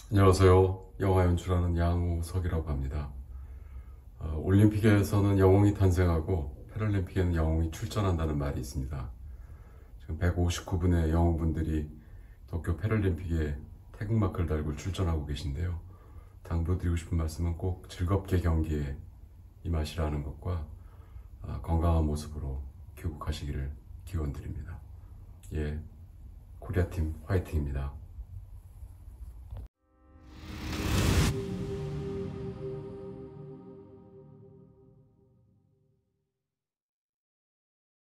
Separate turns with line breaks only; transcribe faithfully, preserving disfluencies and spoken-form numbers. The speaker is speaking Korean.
안녕하세요. 영화 연출하는 양우석이라고 합니다. 어, 올림픽에서는 영웅이 탄생하고 패럴림픽에는 영웅이 출전한다는 말이 있습니다. 지금 백오십구 분의 영웅분들이 도쿄 패럴림픽에 태극마크를 달고 출전하고 계신데요. 당부드리고 싶은 말씀은 꼭 즐겁게 경기에 임하시라는 것과 어, 건강한 모습으로 귀국하시기를 기원드립니다. 예, 코리아팀 화이팅입니다.